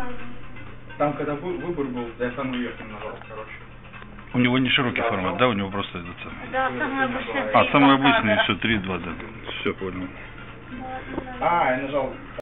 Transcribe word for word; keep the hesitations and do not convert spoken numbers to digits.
Там, когда вы- выбор был, я самый верхний нажал, короче. У него не широкий формат, да? У него просто этот самый. Да, самый обычный. А, самый обычный, еще три, два, да. Все, понял. Да, ну, А, я нажал